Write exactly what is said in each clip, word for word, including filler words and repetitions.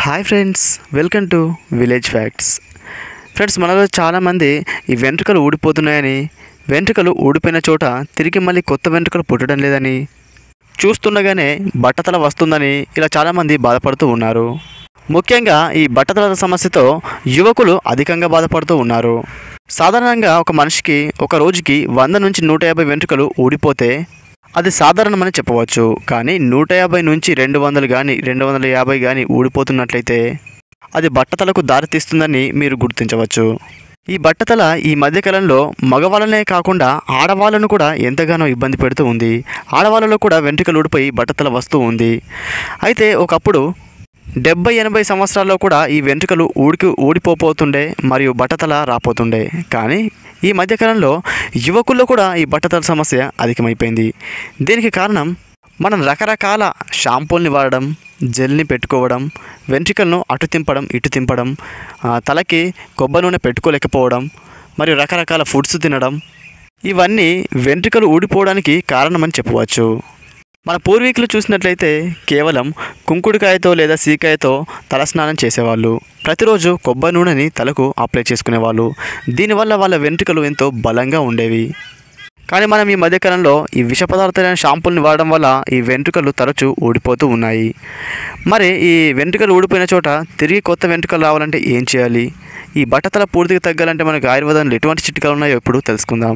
Hi friends, welcome to village facts. Friends, మనలో చాలామంది ఈ వెంట్రుకలు ఊడిపోతున్నాయని, వెంట్రుకలు ఊడిపోయిన చోట తిరిగి మళ్ళీ కొత్త వెంట్రుకలు పుట్టడం లేదని, చూస్తుండగానే బట్టతల వస్తుందని ఇలా చాలామంది బాధపడుతూ ఉన్నారు. ముఖ్యంగా ఈ బట్టతల సమస్యతో యువకులు అధికంగా బాధపడుతూ ఉన్నారు. సాధారణంగా ఒక మనిషికి ఒక రోజుకి వంద నుంచి నూట యాభై వెంట్రుకలు ఊడిపోతే అది సాధారణమని చెప్పవచ్చు. కానీ నూట యాభై నుంచి రెండు వందలు కానీ రెండు వందల యాభై కానీ ఊడిపోతున్నట్లయితే అది బట్టతలకు దారితీస్తుందని మీరు గుర్తించవచ్చు. ఈ బట్టతల ఈ మధ్యకాలంలో మగవాళ్ళనే కాకుండా ఆడవాళ్ళను కూడా ఎంతగానో ఇబ్బంది పెడుతూ ఉంది. ఆడవాళ్ళలో కూడా వెంట్రుకలు ఊడిపోయి బట్టతల వస్తూ ఉంది. అయితే ఒకప్పుడు డెబ్బై ఎనభై సంవత్సరాల్లో కూడా ఈ వెంట్రుకలు ఊడికి ఊడిపోతుండే మరియు బట్టతల రాపోతుండే. కానీ ఈ మధ్యకాలంలో యువకుల్లో కూడా ఈ బట్టతల సమస్య అధికమైపోయింది. దీనికి కారణం మనం రకరకాల షాంపూల్ని వాడడం, జెల్ని పెట్టుకోవడం, వెంట్రుకలను అటు తింపడం ఇటు తింపడం, తలకి కొబ్బరి నూనె పెట్టుకోలేకపోవడం మరియు రకరకాల ఫుడ్స్ తినడం, ఇవన్నీ వెంట్రుకలు ఊడిపోవడానికి కారణమని చెప్పవచ్చు. మన పూర్వీకులు చూసినట్లయితే కేవలం కుంకుడుకాయతో లేదా సీకాయతో తలస్నానం చేసేవాళ్ళు. ప్రతిరోజు కొబ్బరి నూనెని తలకు అప్లై చేసుకునేవాళ్ళు. దీనివల్ల వాళ్ళ వెంట్రుకలు ఎంతో బలంగా ఉండేవి. కానీ మనం ఈ మధ్యకాలంలో ఈ విష పదార్థాలైన షాంపూల్ని వాడడం వల్ల ఈ వెంట్రుకలు తరచూ ఊడిపోతూ ఉన్నాయి. మరి ఈ వెంట్రుకలు ఊడిపోయిన చోట తిరిగి కొత్త వెంట్రుకలు రావాలంటే ఏం చేయాలి? ఈ బట్టతల పూర్తిగా తగ్గాలంటే మనకు ఆయుర్వేదంలో ఎటువంటి చిట్కాలు ఉన్నాయో ఇప్పుడు తెలుసుకుందాం.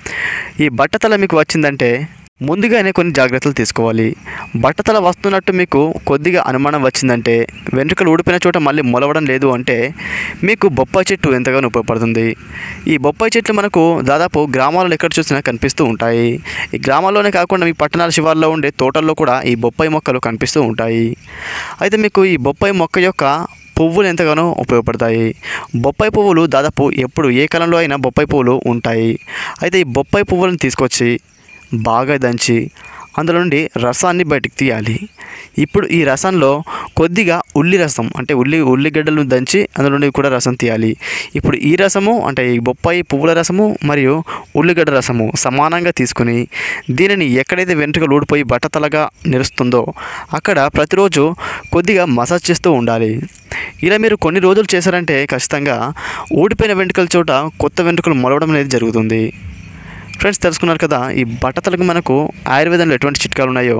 ఈ బట్టతల మీకు వచ్చిందంటే ముందుగానే కొన్ని జాగ్రత్తలు తీసుకోవాలి. బట్టతల వస్తున్నట్టు మీకు కొద్దిగా అనుమానం వచ్చిందంటే, వెంట్రుకలు ఊడిపోయిన చోట మళ్ళీ మొలవడం లేదు అంటే మీకు బొప్పాయి చెట్టు ఎంతగానో ఉపయోగపడుతుంది. ఈ బొప్పాయి చెట్లు మనకు దాదాపు గ్రామాలలో ఎక్కడ చూసినా కనిపిస్తూ ఉంటాయి. ఈ గ్రామాల్లోనే కాకుండా మీ పట్టణాల శివార్లో ఉండే తోటల్లో కూడా ఈ బొప్పాయి మొక్కలు కనిపిస్తూ ఉంటాయి. అయితే మీకు ఈ బొప్పాయి మొక్క యొక్క పువ్వులు ఎంతగానో ఉపయోగపడతాయి. బొప్పాయి పువ్వులు దాదాపు ఎప్పుడు ఏ కాలంలో అయినా బొప్పాయి పువ్వులు ఉంటాయి. అయితే ఈ బొప్పాయి పువ్వులను తీసుకొచ్చి బాగా దంచి అందులో నుండి రసాన్ని బయటికి తీయాలి. ఇప్పుడు ఈ రసంలో కొద్దిగా ఉల్లి రసం అంటే ఉల్లి ఉల్లిగడ్డలను దంచి అందులో నుండి కూడా రసం తీయాలి. ఇప్పుడు ఈ రసము అంటే ఈ బొప్పాయి పువ్వుల రసము మరియు ఉల్లిగడ్డ రసము సమానంగా తీసుకుని దీనిని ఎక్కడైతే వెంట్రుకలు ఊడిపోయి బట్టతలగా నిలుస్తుందో అక్కడ ప్రతిరోజు కొద్దిగా మసాజ్ చేస్తూ ఉండాలి. ఇలా మీరు కొన్ని రోజులు చేశారంటే ఖచ్చితంగా ఊడిపోయిన వెంట్రుకల చోట కొత్త వెంట్రుకలు మొలవడం అనేది జరుగుతుంది. ఫ్రెండ్స్, తెలుసుకున్నారు కదా ఈ బట్టతలకు మనకు ఆయుర్వేదంలో ఎటువంటి చిట్కాలు ఉన్నాయో.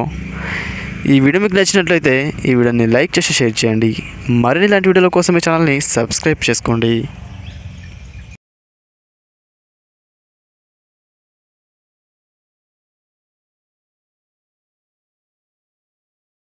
ఈ వీడియో మీకు నచ్చినట్లయితే ఈ వీడియోని లైక్ చేసి షేర్ చేయండి. మరిన్ని ఇలాంటి వీడియోల కోసం ఈ ఛానల్ని సబ్స్క్రైబ్ చేసుకోండి.